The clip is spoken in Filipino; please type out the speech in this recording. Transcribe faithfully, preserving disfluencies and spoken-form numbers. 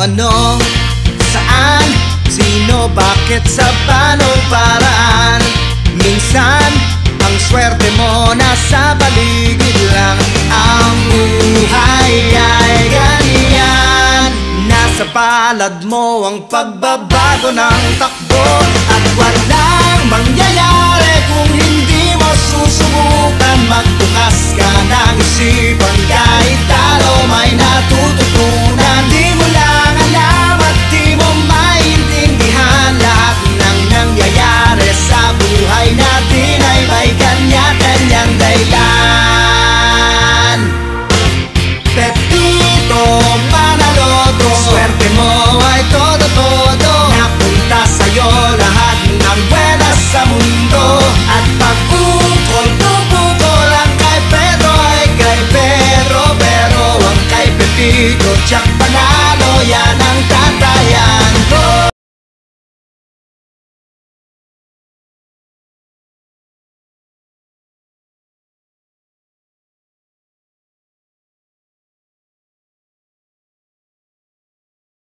ano, saan, sino, bakit, sa panong paraan. Minsan, ang swerte mo nasa paligid lang. Ang buhay ay ganyan, nasa palad mo ang pagbabago ng takbo. At walang mangyayari kung hindi mo susubukan. Magbukas ka ng isipan, kahit talo may natututunan. Di mo lang alam at di mo maintindihan, lahat ng nangyayari sa buhay natin ay may kanya-kanyang dahilan. Pepito Manaloto, swerte mo ay todo-todo, napunta sa'yo lahat ng buwenas sa mundo. At pag-ukol, tupukol, ang kay Pedro ay kay Pedro, pero ang kay Pepito, tiyak pa na